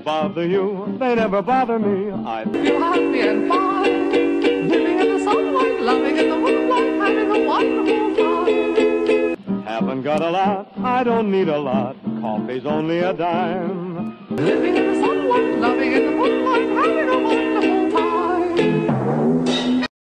don't bother you, they never bother me. I feel happy and fine, living in the sunlight, loving in the moonlight, having a wonderful time. Haven't got a lot, I don't need a lot, coffee's only a dime. Living in the sunlight, loving in the moonlight, having a wonderful time.